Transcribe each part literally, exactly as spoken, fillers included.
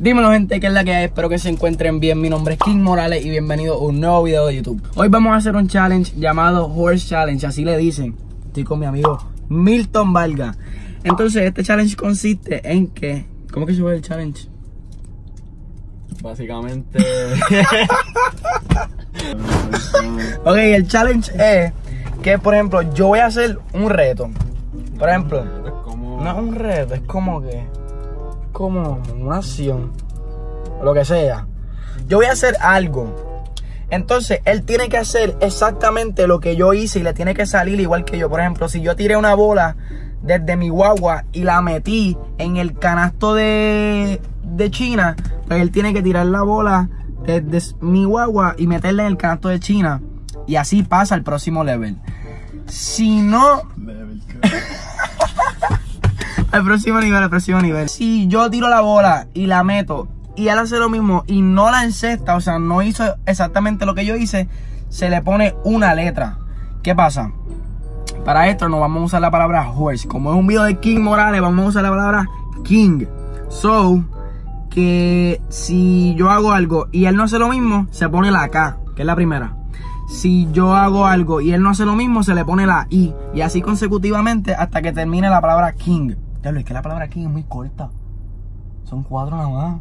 Dímelo, gente, que es la que hay. Espero que se encuentren bien. Mi nombre es King Morales y bienvenido a un nuevo video de YouTube. Hoy vamos a hacer un challenge llamado Horse Challenge, así le dicen. Estoy con mi amigo Milton Vargas. Entonces, este challenge consiste en que... ¿Cómo que se ve el challenge? Básicamente... Ok, el challenge es que, por ejemplo, yo voy a hacer un reto. Por ejemplo, como... no es un reto, es como que... como una acción, lo que sea. Yo voy a hacer algo. Entonces, él tiene que hacer exactamente lo que yo hice y le tiene que salir igual que yo. Por ejemplo, si yo tiré una bola desde mi guagua y la metí en el canasto de, de China, pues él tiene que tirar la bola desde mi guagua y meterla en el canasto de China. Y así pasa al próximo level. Si no... al próximo nivel, al próximo nivel. Si yo tiro la bola y la meto y él hace lo mismo y no la encesta, o sea, no hizo exactamente lo que yo hice, se le pone una letra. ¿Qué pasa? Para esto no vamos a usar la palabra horse. Como es un video de King Morales, vamos a usar la palabra king. So, que si yo hago algo y él no hace lo mismo, se pone la K, que es la primera. Si yo hago algo y él no hace lo mismo, se le pone la I. Y así consecutivamente hasta que termine la palabra king. Diablo, es que la palabra king es muy corta. Son cuatro nada más.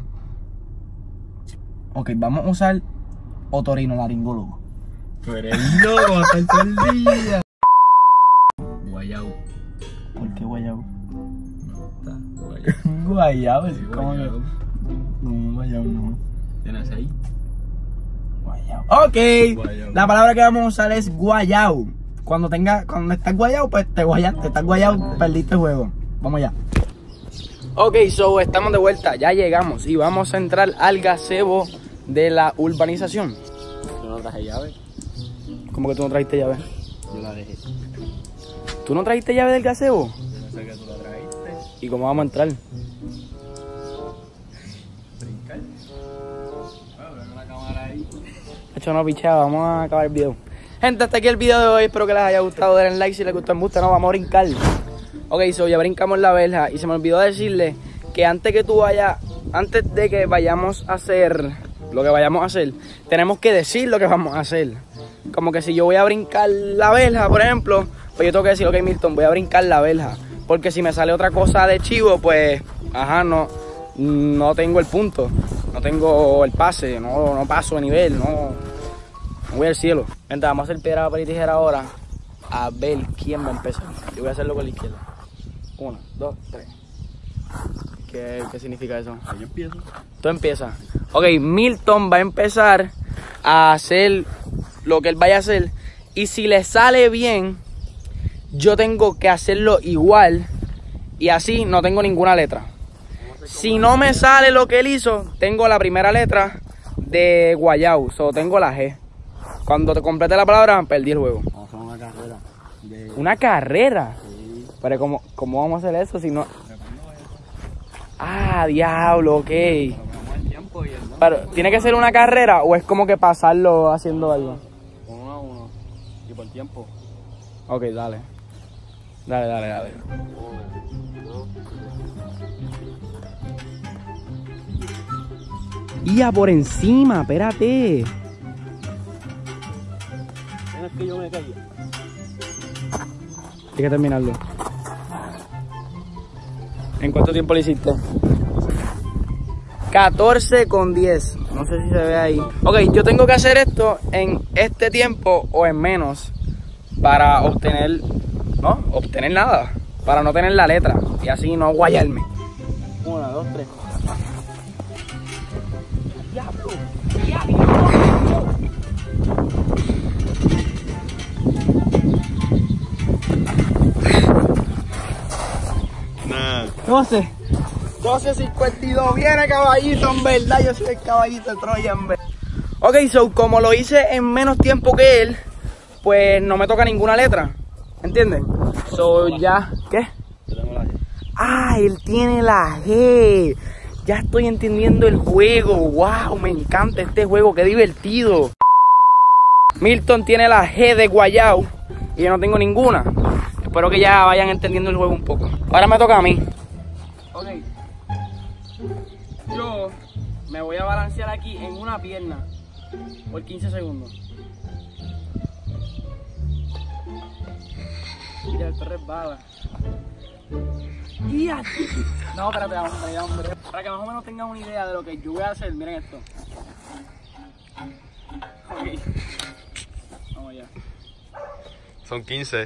Ok, vamos a usar otorrinolaringólogo. Tú eres loco hasta el todo el día. Guayao. ¿Por qué guayao? No, está guayao. Guayao, es Sí, como que... guayao. No, guayao no. ¿Tienes ahí? Guayao. Ok, Guayao. La palabra que vamos a usar es guayao. Cuando tenga, cuando estás guayao, pues te guayaste. Estás guayao, perdiste el juego. Vamos allá. Ok, so estamos de vuelta, ya llegamos y vamos a entrar al gazebo de la urbanización. Yo no traje llave. ¿Cómo que tú no trajiste llave? Yo la dejé. ¿Tú no trajiste llave del gazebo? Yo no sé que tú la trajiste. ¿Y cómo vamos a entrar? Brincar. Bueno, tengo una cámara ahí. Hecho, no, pichado, vamos a acabar el video. Gente, hasta aquí el video de hoy, espero que les haya gustado, denle like si les gustó, me gusta, no, vamos a brincar. Ok, so ya brincamos la verja y se me olvidó decirle que antes que tú vayas, antes de que vayamos a hacer lo que vayamos a hacer, tenemos que decir lo que vamos a hacer. Como que si yo voy a brincar la verja, por ejemplo, pues yo tengo que decir, ok, Milton, voy a brincar la verja. Porque si me sale otra cosa de chivo, pues, ajá, no, no tengo el punto, no tengo el pase, no, no paso de nivel, no, no voy al cielo. Entonces, vamos a hacer piedra, papel y tijera ahora, a ver quién va a empezar. Yo voy a hacerlo con la izquierda. Uno, dos, tres. ¿Qué, qué significa eso? Yo empiezo. Tú empiezas. Ok, Milton va a empezar a hacer lo que él vaya a hacer. Y si le sale bien, yo tengo que hacerlo igual. Y así no tengo ninguna letra. Si no me sale lo que él hizo, tengo la primera letra de guayao. O so, tengo la G. Cuando te complete la palabra, perdí el juego. Vamos a hacer una carrera. De... ¿Una carrera? Sí. Pero ¿cómo, cómo vamos a hacer eso si no...? Ah, diablo, ok. Tiempo y el no. Pero, ¿tiene que ser una carrera o es como que pasarlo haciendo algo? Uno a uno. Y por tiempo. Ok, dale. Dale, dale, dale. Ya por encima, espérate. Es que yo me caí. Hay que terminarlo. ¿En cuánto tiempo lo hiciste? catorce con diez. No sé si se ve ahí. Ok, yo tengo que hacer esto en este tiempo o en menos para obtener, no, obtener nada. Para no tener la letra y así no guayarme. Una, dos, tres. ¡Diablo! ¡Diablo! Nah. doce. doce cincuenta y dos. Viene caballito, en verdad. Yo soy el caballito de Troya, en verdad. Ok, so como lo hice en menos tiempo que él, pues no me toca ninguna letra. ¿Entiendes? So ya. ¿Qué? Yo tengo la G. Ah, él tiene la G. Ya estoy entendiendo el juego. Wow, me encanta este juego. Qué divertido. Milton tiene la G de guayao y yo no tengo ninguna. Espero que ya vayan entendiendo el juego un poco. Ahora me toca a mí. Ok. yo me voy a balancear aquí en una pierna por quince segundos. Ya, esto resbala. Y aquí. No, espérate, hombre, hombre. Para que más o menos tengan una idea de lo que yo voy a hacer, miren esto. Ok. Vamos allá. Son quince.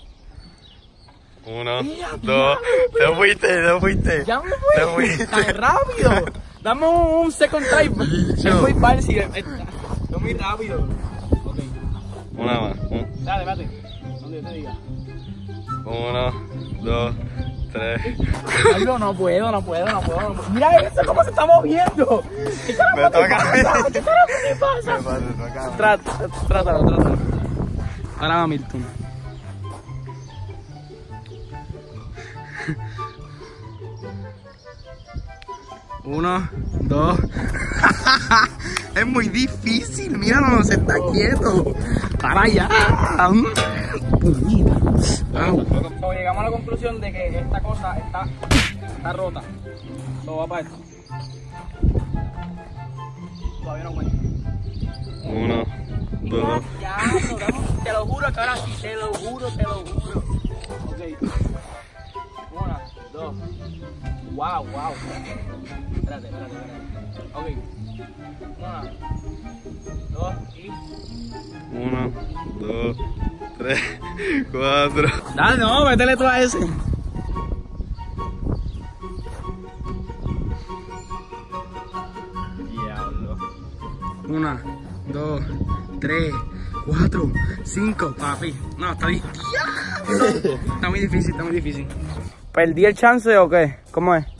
Uno, dos. Te fuiste, te fuiste. Ya me Te fui. fuiste. Tan rápido. Dame un, un second try. Es muy fácil. Es muy rápido. Ok. Una más. Un- Dale, espérate. Donde yo te diga. Uno, dos, tres. Pablo, no puedo, no puedo, no puedo, no puedo. Mira eso, cómo se está moviendo. ¿Qué carajo Me te toca a mí. pasa? ¿Qué carajo te pasa? Me pasa, me toca. Trata, trátalo, trátalo. Ahora va Milton. Uno, dos. Es muy difícil, míralo, se está quieto. Para allá. Au. So, llegamos a la conclusión de que esta cosa está, está rota. So, va para esto. Todavía no cuenta. Uno, dos. Ya, no, vamos, te lo juro que ahora sí, te lo juro, te lo juro. Ok. Una, dos. Wow, wow. Espérate, espérate, espérate. Ok. Una, dos y. Uno, dos, tres, cuatro. Dale, no, métele todo a ese. Diablo. Una, dos, tres, cuatro, cinco, papi. No, está difícil. Está muy difícil, está muy difícil. ¿Perdí el chance o qué? ¿Cómo es?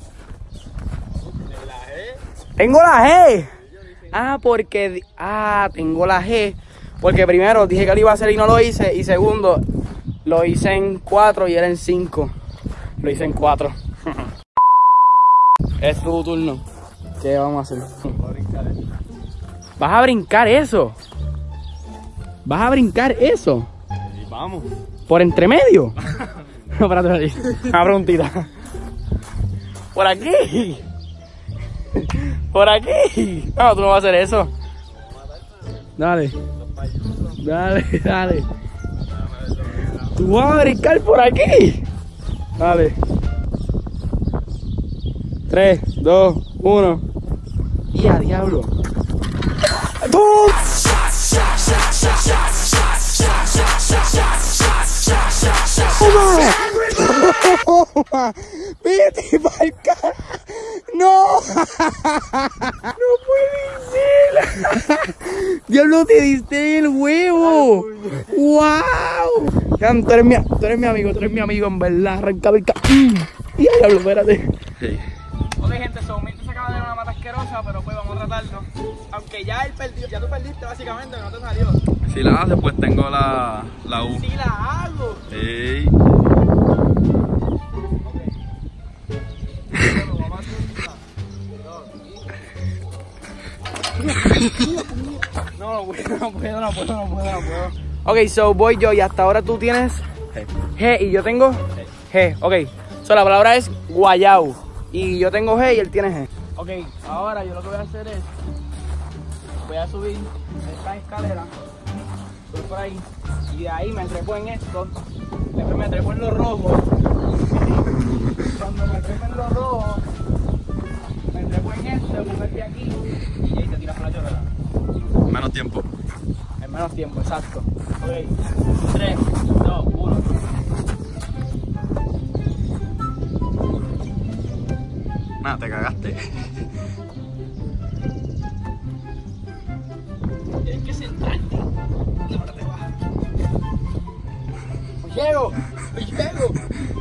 Tengo la G. Ah, porque... Ah, tengo la G. Porque primero dije que lo iba a hacer y no lo hice. Y segundo, lo hice en cuatro y era en cinco. Lo hice en cuatro. Es tu turno. ¿Qué vamos a hacer? ¿Vas a brincar eso? ¿Vas a brincar eso? Y vamos. ¿Por entre medio? No, espérate, espérate. Una preguntita. ¿Por aquí? ¿Por aquí? No, tú no vas a hacer eso. Dale. Dale, dale. ¿Tú vas a brincar por aquí? Dale. tres, dos, uno. ¡Y a diablo! ¡Bum! ¡Toma! ¡Vete pa'l cara! ¡No! ¡No puede ser! ¡Diablo, te diste el huevo! ¡Wow! Cam, tú eres mi, tú eres mi amigo, tú eres mi amigo, en verdad. Arrancaba el ca... ¡Y diablo, espérate! Sí. Ok, gente, son Milton se acaba de dar una mata asquerosa, pero pues vamos a tratarlo. Aunque ya él perdió, ya tú perdiste básicamente, que no te salió. Si la hace, pues tengo la, la U. Si la hago. Ey. No, no puedo, no puedo, no puedo, no puedo, no puedo. Ok, so voy yo y hasta ahora tú tienes G y yo tengo G. Ok, so la palabra es guayau y yo tengo G y él tiene G. Ok, ahora yo lo que voy a hacer es, voy a subir esta escalera, voy por ahí y de ahí me trepo en esto, después me trepo en lo rojo. Cuando me trepo en lo rojo, me trepo en esto, me pongo el pie aquí y ahí te tiras por la chorrera. Menos tiempo. En menos tiempo, exacto. Ok, tres, dos, uno. Nada, te cagaste. Tienes que sentarte. Y ahora te bajas. ¡Llego! ¡Llego!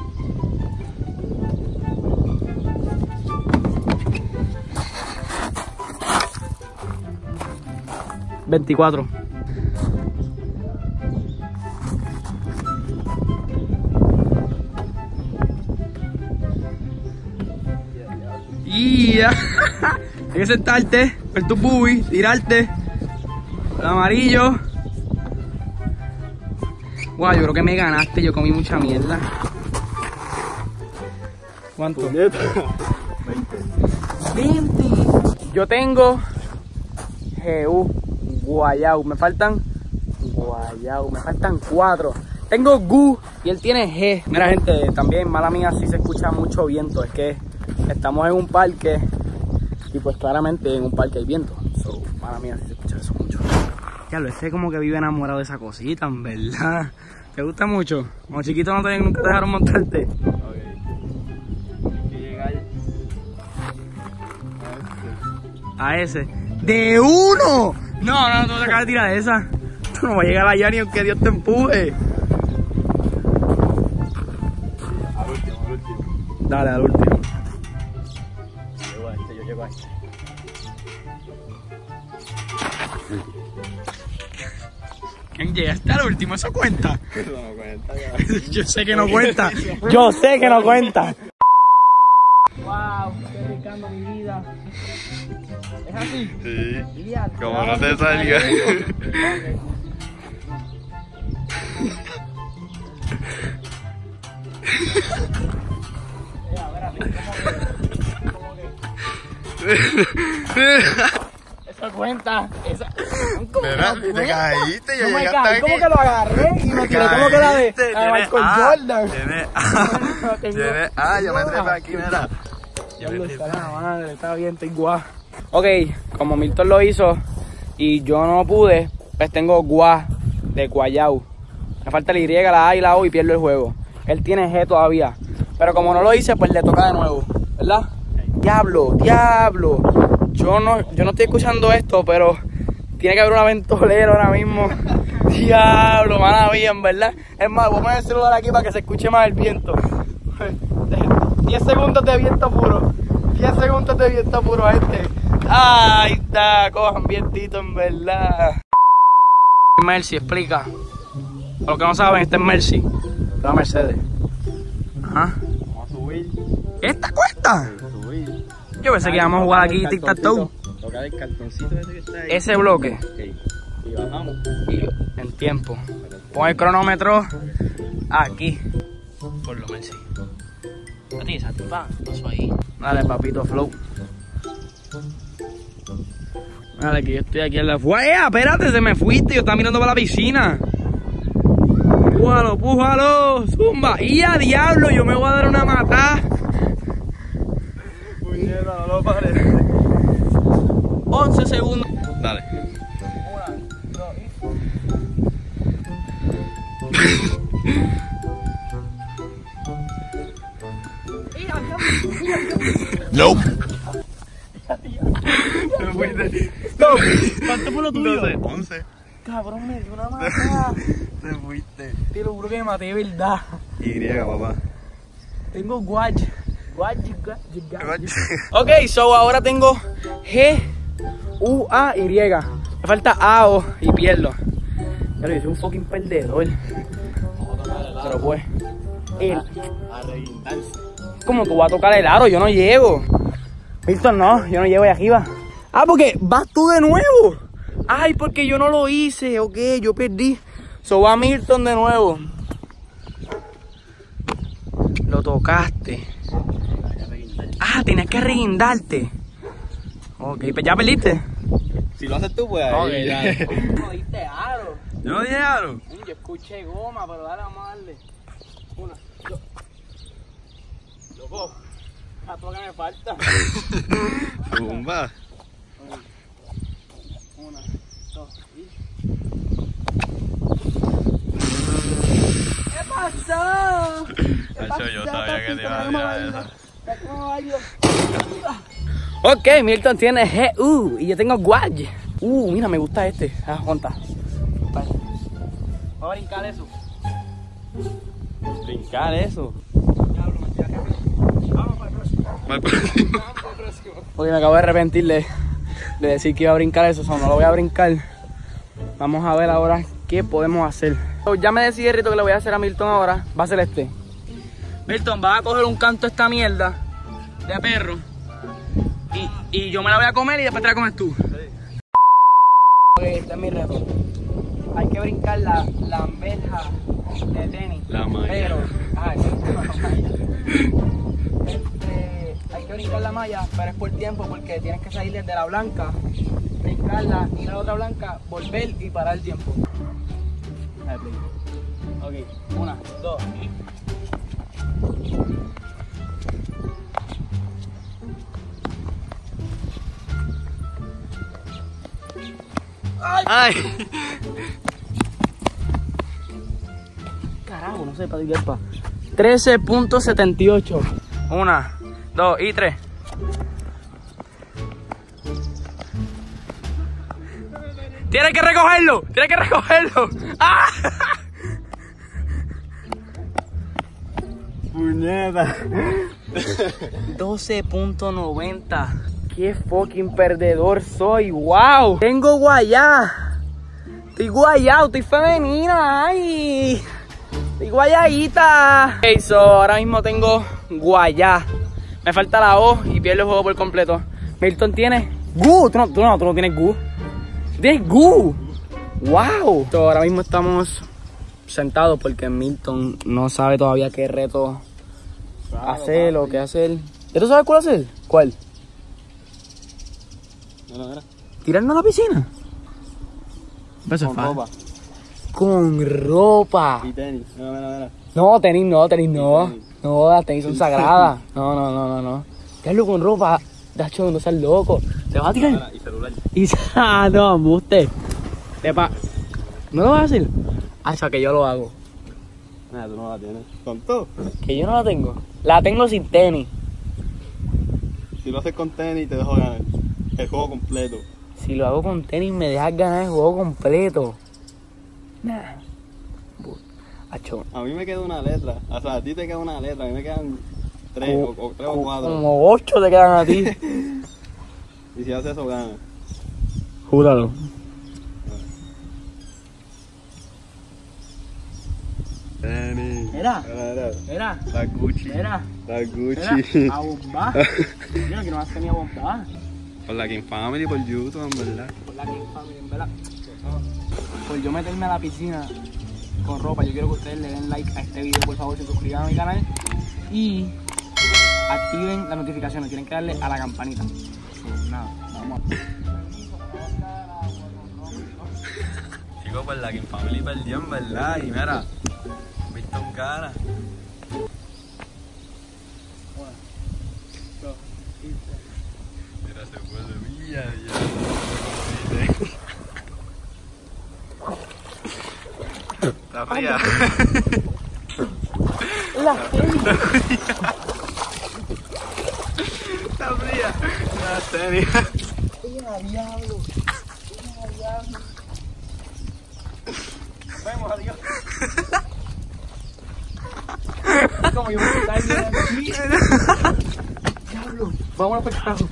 veinticuatro. Y ya. Hay que sentarte, ver tu bubi, tirarte. El amarillo. Guau, yo creo que me ganaste, yo comí mucha mierda. ¿Cuánto? veinte. veinte. Yo tengo G U, Guayau. Me faltan Guayau, me faltan cuatro. Tengo Gu y él tiene G. Mira, gente, también, mala mía, sí se escucha mucho viento. Es que estamos en un parque y pues claramente en un parque hay viento. So, mala mía, sí se escucha eso mucho. Ya lo sé, como que vive enamorado de esa cosita, en verdad. ¿Te gusta mucho? Como chiquito no te, nunca te dejaron montarte. Ok. Hay que llegar A ese. ¡De uno! No, no, no te acabas de tirar esa. Tú no vas a llegar allá ni aunque Dios te empuje. al último, al último. Dale, al último. Llego a este, yo llego a este. ¿Quién llegaste al último? ¿Eso cuenta? Eso no cuenta, ya. Yo sé que no cuenta. Yo sé que no cuenta. Wow, estoy arriesgando mi vida. ¿Es así? Sí. Ya, Como no te salga. Okay. Mira, espérate, ¿cómo que? ¿Cómo que? Eso cuenta. Esa... ¿Cómo Mira, que no te cuenta? caíste, yo No me llegué caí, hasta ¿cómo aquí. que lo agarré? Y me tiré como que la de Caíste, a tienes Michael A, Jordan. Tienes A. Tengo- Tienes A, yo me trepé aquí, mira. Yo me Diablo, trepé. está la madre, está bien, estoy guau. Ok, como Milton lo hizo y yo no pude, pues tengo guá de Guayau. Me falta la Y, la A y la O y pierdo el juego. Él tiene G todavía. Pero como no lo hice, pues le toca de nuevo, ¿verdad? Diablo, diablo. Yo no, yo no estoy escuchando esto, pero tiene que haber una ventolera ahora mismo. Diablo, mala mía, en verdad. Es más, voy a poner el celular aquí para que se escuche más el viento. diez segundos de viento puro. diez segundos de viento puro este. Ahí está, cojan vientito en verdad. Mercy, explica. Para los que no saben, este es Mercy. Esta es Mercedes. Ajá. Vamos a subir. ¿Esta cuesta? Subir. Yo pensé que íbamos a jugar aquí tic tac toe. Tocar el cartoncito ese que está ahí. Ese bloque. Ok. Y bajamos. Y en tiempo. Pon el cronómetro aquí. Por lo menos sí. A ti, esa tipa, ¿qué pasó ahí? Dale, papito, flow. Dale, que yo estoy aquí en la... ¡Fuera! Espérate, se me fuiste. Yo estaba mirando para la piscina. Pújalo, pújalo. Zumba. Y a diablo, yo me voy a dar una matada. Puñeta, no lo pares. once segundos. Dale. Una, dos y... No. Me fuiste. ¿Cuánto fue lo tuyo? doce, once. Cabrón, me dio una matada. Te fuiste. Te lo juro que me maté de verdad. Y, papá. Tengo guay. Guay, guay, guay. Ok, so ahora tengo G, U, A, Y. Me falta A, O y pierdo. Pero yo soy un fucking perdedor. Pero pues, él. A reguindarse. ¿Cómo tú vas a tocar el aro? Yo no llego. Milton, no, yo no llego de aquí va. Ah, porque vas tú de nuevo. Ay, porque yo no lo hice. Ok, yo perdí. So va Milton de nuevo. Lo tocaste. Ah, tenías que reguindarte. Ok, pues ya perdiste. Si lo haces tú, pues ahí. No diste aro. ¿No dije aro? Yo escuché goma, pero dale, vamos a darle. Una, dos. Loco, a todo que me falta. Zumba. Una, dos y... ¿Qué pasó? ¿Qué Nacho, yo sabía que te iba a tirar eso. Ok, Milton tiene G U y yo tengo Guay. Uh, mira, me gusta este. Ah, monta. Vamos a brincar eso. Brincar eso. Vamos para el próximo. Vamos para el próximo. Porque me acabo de arrepentir de, de decir que iba a brincar eso, o sea, no lo voy a brincar. Vamos a ver ahora qué podemos hacer. Ya me decidí el rito que le voy a hacer a Milton ahora. Va a ser este. Milton, vas a coger un canto de esta mierda de perro y, y yo me la voy a comer y después te la comes tú. Sí. Ok, este es mi reto. Hay que brincar la, la verja de tenis. La malla. Pero, ah, esa es la malla. Este, hay que que brincar la malla, pero es por tiempo porque tienes que salir desde la blanca, brincarla, ir a la otra blanca, volver y parar el tiempo. Dale, play. Ok, una, dos. ¡Ay! ¡Ay! Carajo, no sé para qué pa. trece punto setenta y ocho. Una, dos y tres. ¡Tienes que recogerlo! ¡Tienes que recogerlo! ¡Ah! ¡Puñeta! doce punto noventa. ¡Qué fucking perdedor soy! ¡Wow! Tengo guayá. Estoy guayado, estoy femenina. ¡Ay! Estoy guayadita. Ok, so ahora mismo tengo guayá. Me falta la O y pierdo el juego por completo. Milton tiene gu. Tú no, tú no, tú no tienes gu. Tú tienes gu. ¡Wow! So, ahora mismo estamos sentados porque Milton no sabe todavía qué reto claro, hacer o qué hacer. ¿Ya tú sabes cuál hacer? ¿Cuál? Mira, mira. ¿Tirarnos a la piscina? Con ropa. Con ropa. Y tenis. Mira, mira, mira. No, tenis no, tenis no. Tenis. No, las tenis son sagradas. No, no, no, no, no. Tirarlo con ropa. Dacho, no seas loco. ¿Te vas a tirar? Y celular. Y ah, no, embuste. Te pa... ¿No lo vas a hacer? Ah, o sea, que yo lo hago. Nada, tú no la tienes. ¿Con todo? Que yo no la tengo. La tengo sin tenis. Si lo haces con tenis, te dejo ganar el juego completo. Si lo hago con tenis, me dejas ganar el juego completo. Nah. Acho. A mí me queda una letra. O sea, a ti te queda una letra. A mí me quedan tres Como, o, o tres o cuatro. Como ocho te quedan a ti. Y si haces eso, gana. Júralo. Tenis. Mira. Mira, mira. Mira. La Gucci. Mira. La Gucci. Mira. A bombar. Mira que no has tenido bombar. Por la King Family, por YouTube, en verdad. Por la King Family, en verdad. Por yo meterme a la piscina con ropa, yo quiero que ustedes le den like a este video, por favor, se suscriban a mi canal y activen las notificaciones. Tienen que darle a la campanita. Nada, vamos a... Chicos, por la King Family perdió, en verdad. Y mira, visto un cara. Mira, se fue de mía, ya. Está fría. La tenis. Está fría. La tenis. ¡Mira, diablo! ¡Mira, diablo! Nos vemos, adiós. Como yo me estoy saliendo de aquí. Diablo, vámonos para el carro.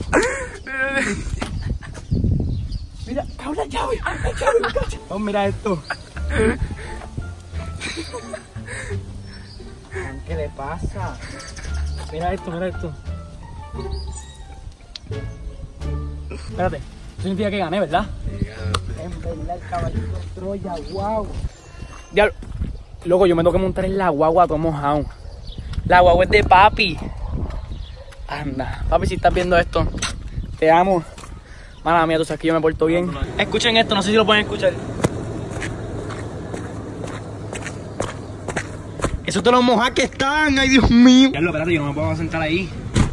Mira, cabrón, la llave. La llave, la cacha. Vamos, mira esto. ¿Qué le pasa? Mira esto, mira esto. Espérate, eso significa que gané, ¿verdad? En verdad, el caballito de Troya, wow. Diablo, loco, yo me tengo que montar en la guagua todo mojado. La guagua es de papi. Anda, papi, si estás viendo esto, te amo. Mala mía, tú sabes que yo me porto bien. Escuchen esto, no sé si lo pueden escuchar. Eso te lo mojas que están, ay Dios mío. Diablo, espérate, yo no me puedo sentar ahí.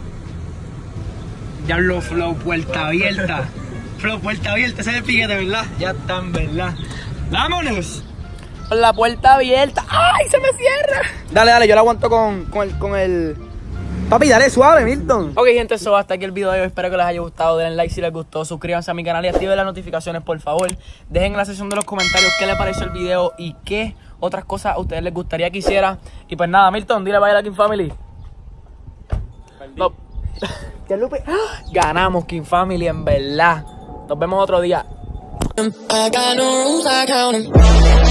Diablo, flow, puerta abierta. Flow, puerta abierta, ese es el piquete, ¿verdad? Ya están, ¿verdad? ¡Vámonos! Con la puerta abierta. ¡Ay, se me cierra! Dale, dale, yo la aguanto con, con el... Con el... Papi, dale suave, Milton. Ok, gente, eso hasta aquí el video de hoy. Espero que les haya gustado. Denle like si les gustó. Suscríbanse a mi canal y activen las notificaciones, por favor. Dejen en la sección de los comentarios qué les pareció el video y qué otras cosas a ustedes les gustaría que hiciera. Y pues nada, Milton, dile bye a la King Family. No. ¿Qué, Lupe? Ganamos, King Family, en verdad. Nos vemos otro día. I got no rules, I count 'em.